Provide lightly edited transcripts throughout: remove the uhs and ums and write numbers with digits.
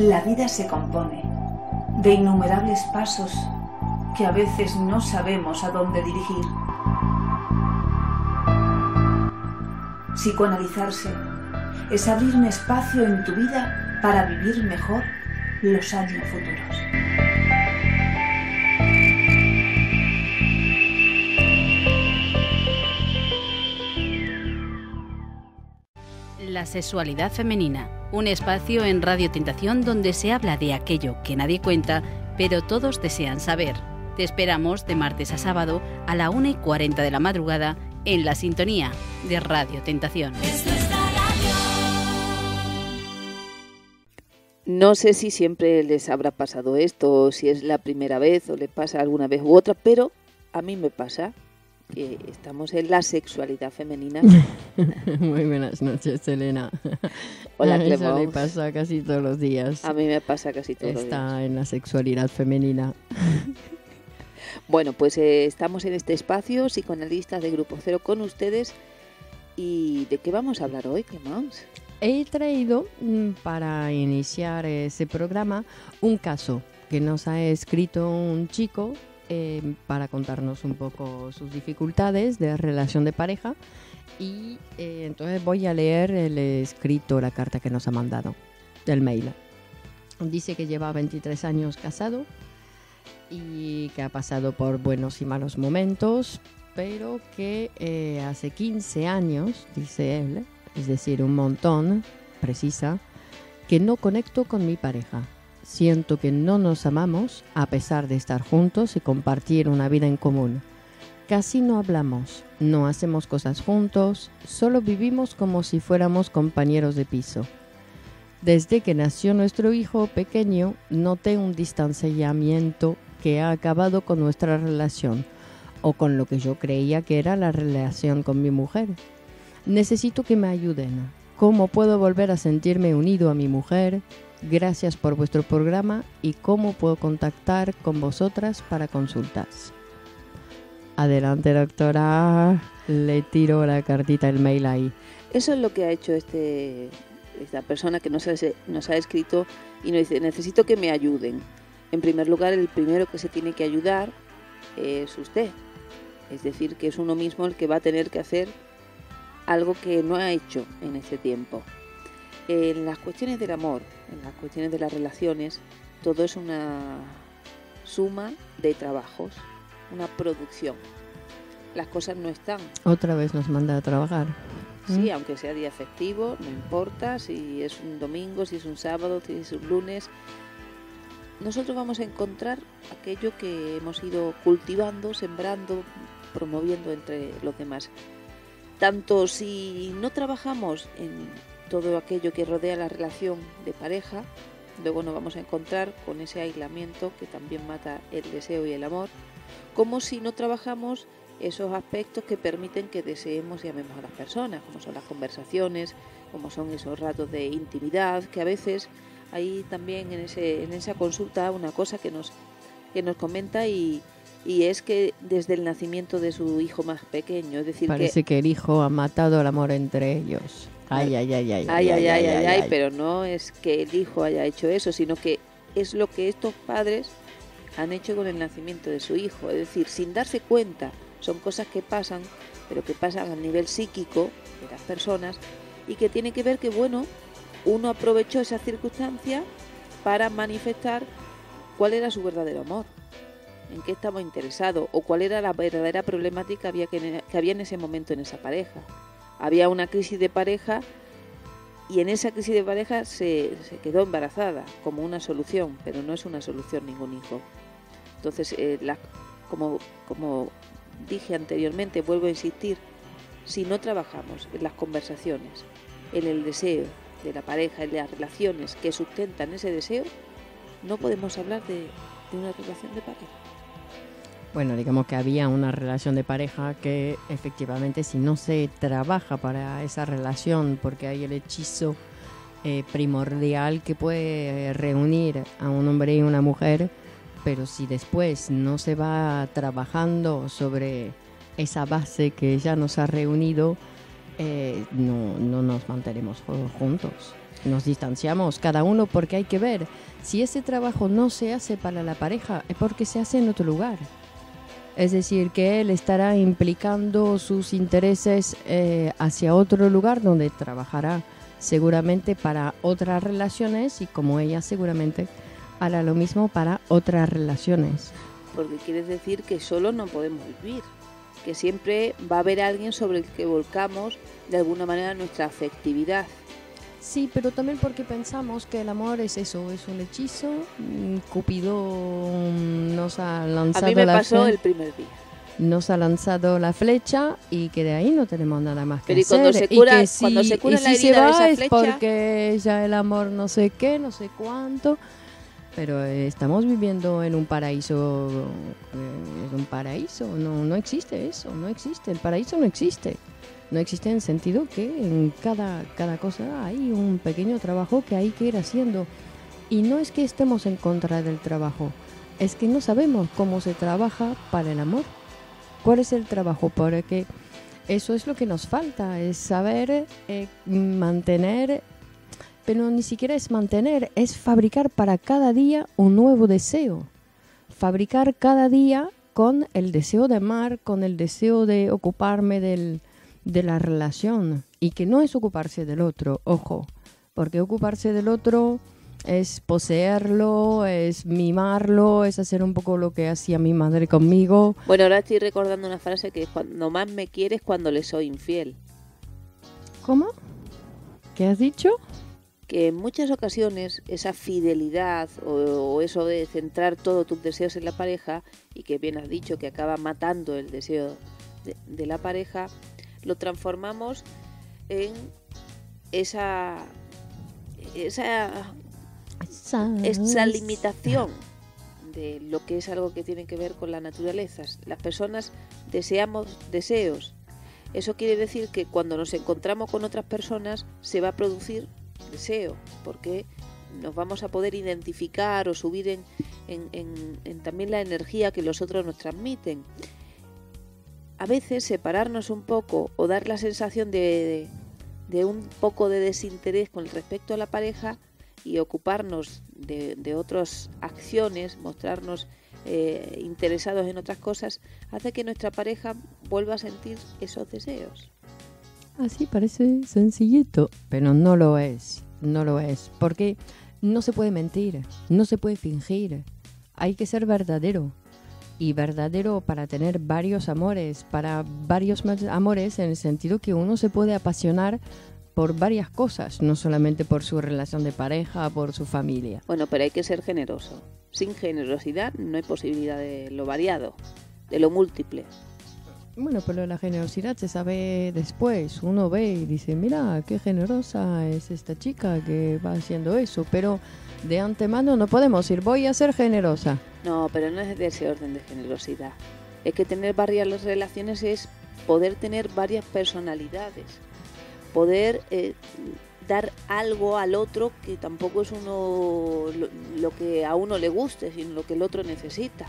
La vida se compone de innumerables pasos que a veces no sabemos a dónde dirigir. Psicoanalizarse es abrir un espacio en tu vida para vivir mejor los años futuros. La sexualidad femenina, un espacio en Radio Tentación donde se habla de aquello que nadie cuenta, pero todos desean saber. Te esperamos de martes a sábado a la 1:40 de la madrugada en la sintonía de Radio Tentación. No sé si siempre les habrá pasado esto, o si es la primera vez, o le pasa alguna vez u otra, pero a mí me pasa que estamos en la sexualidad femenina. Muy buenas noches, Elena. Hola, Clemón. Eso le pasa casi todos los días. A mí me pasa casi todos los días. Está en la sexualidad femenina. Bueno, pues estamos en este espacio, psicoanalistas de Grupo Cero con ustedes. ¿Y de qué vamos a hablar hoy, Clemons? He traído para iniciar ese programa un caso que nos ha escrito un chico para contarnos un poco sus dificultades de relación de pareja y entonces voy a leer el escrito, la carta que nos ha mandado del mail. Dice que lleva 23 años casado y que ha pasado por buenos y malos momentos, pero que hace 15 años, dice él, es decir, un montón, precisa, que no conecto con mi pareja. Siento que no nos amamos a pesar de estar juntos y compartir una vida en común. Casi no hablamos, no hacemos cosas juntos, solo vivimos como si fuéramos compañeros de piso. Desde que nació nuestro hijo pequeño, noté un distanciamiento que ha acabado con nuestra relación, o con lo que yo creía que era la relación con mi mujer. Necesito que me ayuden. ¿Cómo puedo volver a sentirme unido a mi mujer? Gracias por vuestro programa y cómo puedo contactar con vosotras para consultas. Adelante, doctora. Le tiro la cartita, el mail ahí. Eso es lo que ha hecho esta persona que nos ha escrito y nos dice, necesito que me ayuden. En primer lugar, el primero que se tiene que ayudar es usted. Es decir, que es uno mismo el que va a tener que hacer algo que no ha hecho en este tiempo. En las cuestiones del amor, en las cuestiones de las relaciones, todo es una suma de trabajos, una producción. Las cosas no están. Otra vez nos manda a trabajar. Sí, aunque sea día festivo, no importa si es un domingo, si es un sábado, si es un lunes. Nosotros vamos a encontrar aquello que hemos ido cultivando, sembrando, promoviendo entre los demás. Tanto si no trabajamos en todo aquello que rodea la relación de pareja, luego nos vamos a encontrar con ese aislamiento que también mata el deseo y el amor, como si no trabajamos esos aspectos que permiten que deseemos y amemos a las personas, como son las conversaciones, como son esos ratos de intimidad, que a veces hay también en esa consulta una cosa que nos comenta y es que desde el nacimiento de su hijo más pequeño, es decir, parece que el hijo ha matado el amor entre ellos. Ay, pero no es que el hijo haya hecho eso, sino que es lo que estos padres han hecho con el nacimiento de su hijo, es decir, sin darse cuenta, son cosas que pasan, pero que pasan a nivel psíquico de las personas y que tiene que ver que, bueno, uno aprovechó esa circunstancia para manifestar cuál era su verdadero amor, en qué estaba interesado o cuál era la verdadera problemática que había en ese momento en esa pareja. Había una crisis de pareja y en esa crisis de pareja se quedó embarazada como una solución, pero no es una solución ningún hijo. Entonces, como dije anteriormente, vuelvo a insistir, si no trabajamos en las conversaciones, en el deseo de la pareja, en las relaciones que sustentan ese deseo, no podemos hablar de una relación de pareja. Bueno, digamos que había una relación de pareja que efectivamente si no se trabaja para esa relación, porque hay el hechizo primordial que puede reunir a un hombre y una mujer, pero si después no se va trabajando sobre esa base que ya nos ha reunido, no nos mantenemos juntos. nos distanciamos cada uno porque hay que ver si ese trabajo no se hace para la pareja, es porque se hace en otro lugar. Es decir, que él estará implicando sus intereses hacia otro lugar donde trabajará seguramente para otras relaciones y como ella seguramente hará lo mismo para otras relaciones. Porque quiere decir que solo no podemos vivir, que siempre va a haber alguien sobre el que volcamos de alguna manera nuestra afectividad. Sí, pero también porque pensamos que el amor es eso, es un hechizo. Cupido nos ha lanzado a mí me pasó el primer día. Nos ha lanzado la flecha y que de ahí no tenemos nada más que pero hacer. Cuando se cura, si, cuando se cura la si herida se va de esa es flecha, porque ya el amor no sé qué, no sé cuánto. Pero estamos viviendo en un paraíso. No existe eso, no existe. El paraíso no existe. No existe en el sentido que en cada cosa hay un pequeño trabajo que hay que ir haciendo. Y no es que estemos en contra del trabajo, es que no sabemos cómo se trabaja para el amor. ¿Cuál es el trabajo? Porque eso es lo que nos falta, es saber mantener, pero ni siquiera es mantener, es fabricar para cada día un nuevo deseo. Fabricar cada día con el deseo de amar, con el deseo de ocuparme de la relación. Y que no es ocuparse del otro, ojo, porque ocuparse del otro es poseerlo, es mimarlo, es hacer un poco lo que hacía mi madre conmigo. Bueno, ahora estoy recordando una frase que es: cuando más me quieres, cuando le soy infiel. ¿Cómo? ¿Qué has dicho? Que en muchas ocasiones esa fidelidad o eso de centrar todos tus deseos en la pareja, y que bien has dicho que acaba matando el deseo de la pareja, lo transformamos en esa limitación de lo que es algo que tiene que ver con la naturaleza. Las personas deseamos deseos. Eso quiere decir que cuando nos encontramos con otras personas se va a producir deseo, porque nos vamos a poder identificar o subir en también la energía que los otros nos transmiten. A veces separarnos un poco o dar la sensación de un poco de desinterés con respecto a la pareja y ocuparnos de otras acciones, mostrarnos interesados en otras cosas, hace que nuestra pareja vuelva a sentir esos deseos. Así parece sencillito, pero no lo es, porque no se puede mentir, no se puede fingir, hay que ser verdadero. Y verdadero para tener varios amores, para varios amores en el sentido que uno se puede apasionar por varias cosas, no solamente por su relación de pareja, por su familia. Bueno, pero hay que ser generoso. Sin generosidad no hay posibilidad de lo variado, de lo múltiple. Bueno, pero la generosidad se sabe después. Uno ve y dice, mira, qué generosa es esta chica que va haciendo eso. Pero de antemano no podemos decir, voy a ser generosa. No, pero no es de ese orden de generosidad. Es que tener varias relaciones es poder tener varias personalidades. Poder dar algo al otro que tampoco es lo que a uno le guste, sino lo que el otro necesita.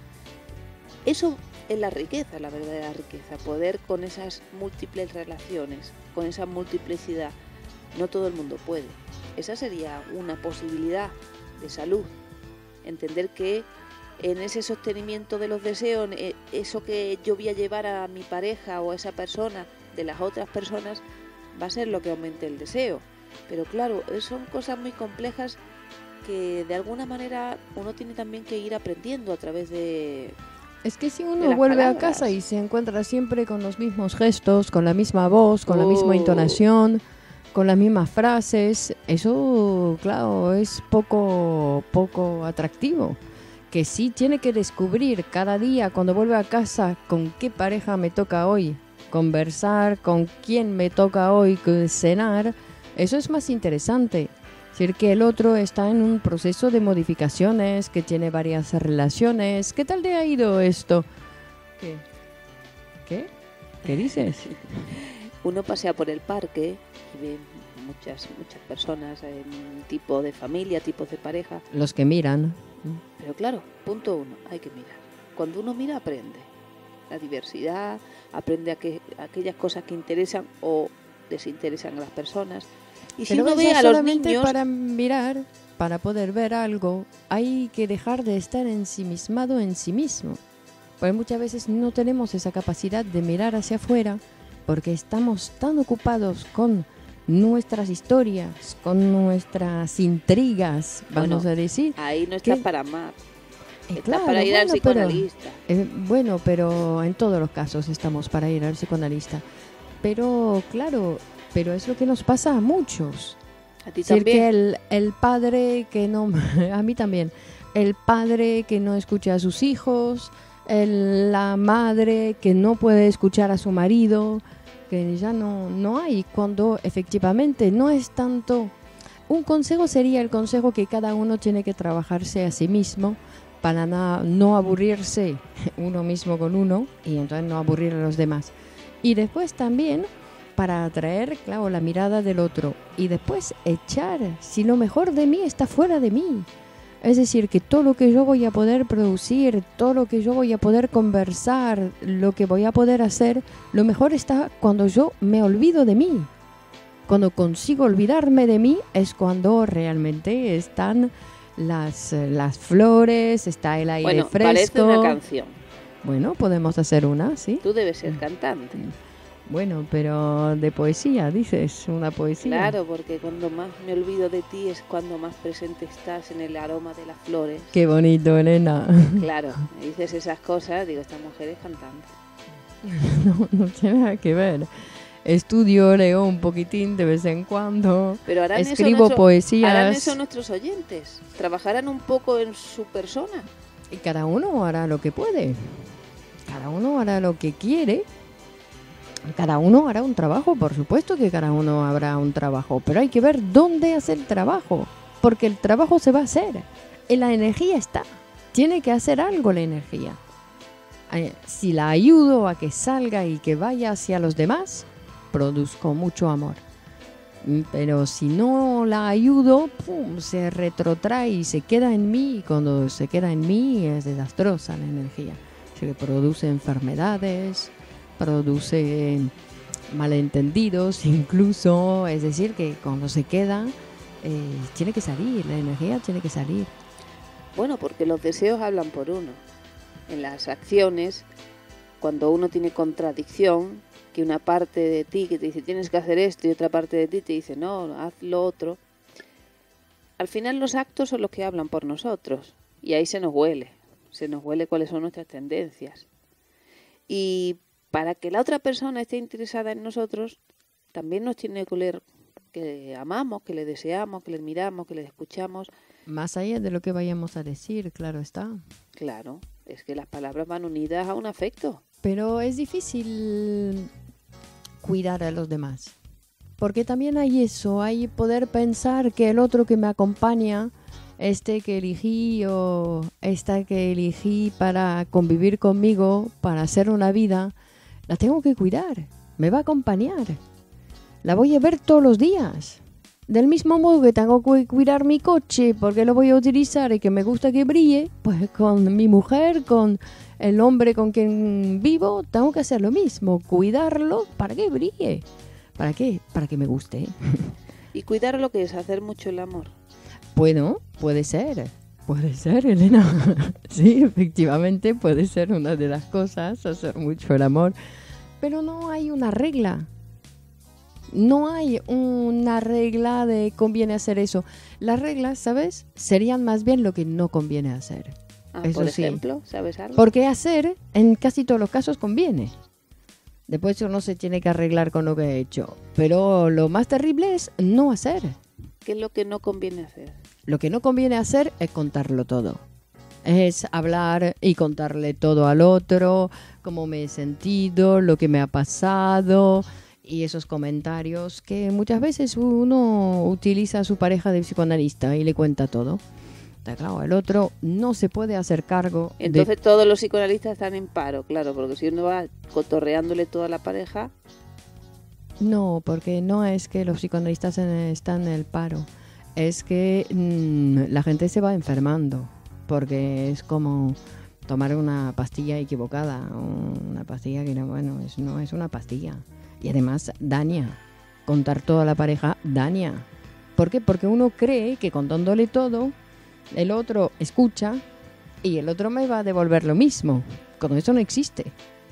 Eso es la riqueza, la verdadera riqueza, poder con esas múltiples relaciones, con esa multiplicidad. No todo el mundo puede. Esa sería una posibilidad de salud. Entender que en ese sostenimiento de los deseos, eso que yo voy a llevar a mi pareja o a esa persona de las otras personas, va a ser lo que aumente el deseo. Pero claro, son cosas muy complejas que de alguna manera uno tiene también que ir aprendiendo a través de... Es que si uno vuelve a casa y se encuentra siempre con los mismos gestos, con la misma voz, con la misma entonación, con las mismas frases, eso, claro, es poco atractivo. Que sí tiene que descubrir cada día cuando vuelve a casa con qué pareja me toca hoy conversar, con quién me toca hoy cenar, eso es más interesante. Es decir, que el otro está en un proceso de modificaciones, que tiene varias relaciones. ¿Qué tal te ha ido esto? ¿Qué? ¿Qué dices? Uno pasea por el parque y ve muchas personas, tipo de familia, tipos de pareja. Los que miran. Pero claro, punto uno, hay que mirar. Cuando uno mira, aprende. La diversidad, aprende aquellas cosas que interesan o desinteresan a las personas. Y si Pero uno eso ve a los solamente niños... para mirar, para poder ver algo, hay que dejar de estar ensimismado en sí mismo. Porque muchas veces no tenemos esa capacidad de mirar hacia afuera porque estamos tan ocupados con nuestras historias, con nuestras intrigas, vamos Bueno, a decir. ahí no está que- para amar, está claro, para ir al bueno, psicoanalista. Bueno, pero en todos los casos estamos para ir al psicoanalista. Pero claro, pero es lo que nos pasa a muchos. A ti Es decir, también. que el padre que no, a mí también, el padre que no escucha a sus hijos, la madre que no puede escuchar a su marido, que ya no hay, cuando efectivamente no es tanto. Un consejo sería el consejo que cada uno tiene que trabajarse a sí mismo para no aburrirse uno mismo con uno y entonces no aburrir a los demás. Y después también para atraer, claro, la mirada del otro y después echar si lo mejor de mí está fuera de mí. Es decir, que todo lo que yo voy a poder producir, todo lo que yo voy a poder conversar, lo que voy a poder hacer, lo mejor está cuando yo me olvido de mí. Cuando consigo olvidarme de mí es cuando realmente están las flores, está el aire Bueno, fresco. parece una canción. Bueno, podemos hacer una, ¿sí? Tú debes ser cantante. Bueno, pero de poesía, dices, una poesía. Claro, porque cuando más me olvido de ti es cuando más presente estás en el aroma de las flores. Qué bonito, Elena. Claro, me dices esas cosas, digo, esta mujer es cantante. No tiene nada que ver. Estudio, leo un poquitín de vez en cuando. Pero harán Escribo eso poesías. harán eso nuestros oyentes. Trabajarán un poco en su persona. Y cada uno hará lo que puede. Cada uno hará lo que quiere. Cada uno hará un trabajo, por supuesto que cada uno habrá un trabajo, pero hay que ver dónde hacer el trabajo, porque el trabajo se va a hacer. Y la energía está. Tiene que hacer algo la energía. Si la ayudo a que salga y que vaya hacia los demás, produzco mucho amor. Pero si no la ayudo, ¡pum!, se retrotrae y se queda en mí. Y cuando se queda en mí es desastrosa la energía. Se produce enfermedades, produce malentendidos incluso. Es decir, que cuando se queda, tiene que salir, la energía tiene que salir. Bueno, porque los deseos hablan por uno. En las acciones, cuando uno tiene contradicción, que una parte de ti que te dice tienes que hacer esto y otra parte de ti te dice no, haz lo otro, al final los actos son los que hablan por nosotros y ahí se nos huele cuáles son nuestras tendencias. Y para que la otra persona esté interesada en nosotros, también nos tiene que oler que le amamos, que le deseamos, que le miramos, que le escuchamos. Más allá de lo que vayamos a decir, claro está. Claro, es que las palabras van unidas a un afecto. Pero es difícil cuidar a los demás. Porque también hay eso, hay poder pensar que el otro que me acompaña, que elegí o esta que elegí para convivir conmigo, para hacer una vida, la tengo que cuidar, me va a acompañar. La voy a ver todos los días. Del mismo modo que tengo que cuidar mi coche porque lo voy a utilizar y que me gusta que brille, pues con mi mujer, con el hombre con quien vivo, tengo que hacer lo mismo, cuidarlo para que brille. ¿Para qué? Para que me guste. Y cuidar lo que es hacer mucho el amor. Bueno, puede ser, Elena. Sí, efectivamente puede ser una de las cosas, hacer mucho el amor. Pero no hay una regla. No hay una regla de conviene hacer eso. Las reglas, ¿sabes?, serían más bien lo que no conviene hacer. Eso por sí. ejemplo, ¿sabes algo? Porque hacer, en casi todos los casos, conviene. Después uno se tiene que arreglar con lo que ha hecho. Pero lo más terrible es no hacer. ¿Qué es lo que no conviene hacer? Lo que no conviene hacer es contarlo todo. Es hablar y contarle todo al otro, cómo me he sentido, lo que me ha pasado. Y esos comentarios que muchas veces uno utiliza a su pareja de psicoanalista y le cuenta todo. Claro, el otro no se puede hacer cargo. Entonces todos los psicoanalistas están en paro, claro, porque si uno va cotorreándole toda la pareja... No, porque no es que los psicoanalistas están en el paro, es que la gente se va enfermando, porque es como tomar una pastilla equivocada, una pastilla que no es una pastilla. Y además daña. contar todo a la pareja daña. ¿Por qué? Porque uno cree que contándole todo, el otro escucha y el otro me va a devolver lo mismo. Cuando eso no existe.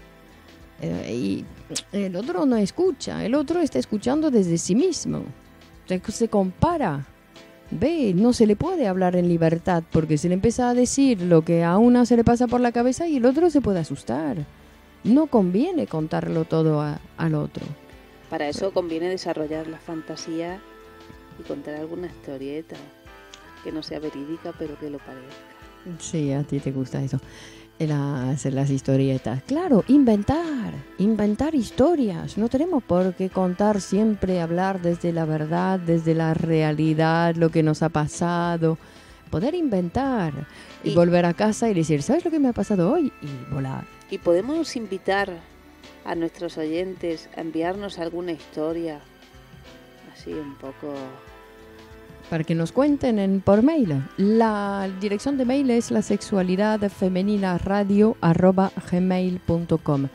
Y el otro no escucha, el otro está escuchando desde sí mismo. Se compara. Ve, no se le puede hablar en libertad porque se le empieza a decir lo que a una se le pasa por la cabeza y el otro se puede asustar. No conviene contarlo todo al otro. Para eso conviene desarrollar la fantasía y contar alguna historieta que no sea verídica pero que lo parezca. Sí, a ti te gusta eso. Las historietas. Claro, inventar historias. No tenemos por qué contar siempre, hablar desde la verdad, desde la realidad, lo que nos ha pasado. Poder inventar y volver a casa y decir, ¿sabes lo que me ha pasado hoy? Y volar. Y podemos invitar a nuestros oyentes a enviarnos alguna historia así un poco... Para que nos cuenten por mail. La dirección de mail es lasexualidadfemeninaradio@gmail.com.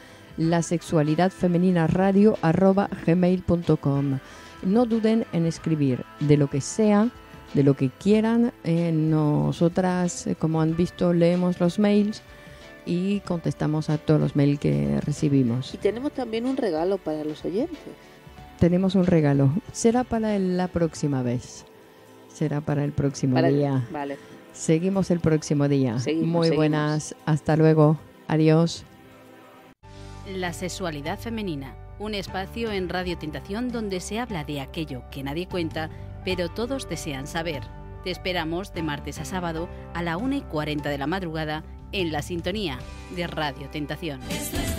lasexualidadfemeninaradio@gmail.com. No duden en escribir de lo que sea, de lo que quieran. Nosotras, como han visto, leemos los mails y contestamos a todos los mails que recibimos. Y tenemos también un regalo para los oyentes. Tenemos un regalo. Será para la próxima vez. Será para el próximo día. Vale. Seguimos el próximo día. Seguimos. Buenas. Hasta luego. Adiós. La sexualidad femenina. Un espacio en Radio Tentación donde se habla de aquello que nadie cuenta, pero todos desean saber. Te esperamos de martes a sábado a la 1:40 de la madrugada en la sintonía de Radio Tentación.